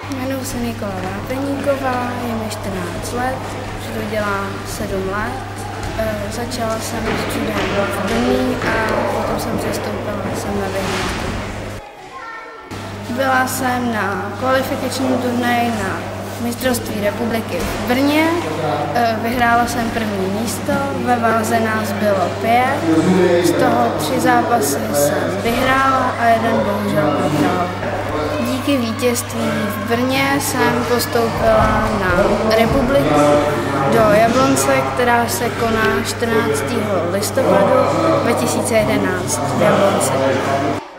Jmenuji se Nikola Vápeníková, je mi 14 let, judo dělám 7 let. Začala jsem s judem v Brně a potom jsem přestoupila sem na vyhlídku. Byla jsem na kvalifikačním turnaji na mistrovství republiky v Brně. Vyhrála jsem první místo, ve váze nás bylo 5, z toho 3 zápasy jsem vyhrála a jeden bohužel prohrál. Díky vítězství v Brně jsem postoupila na republiku do Jablonce, která se koná 14. listopadu 2011 v Jablonci.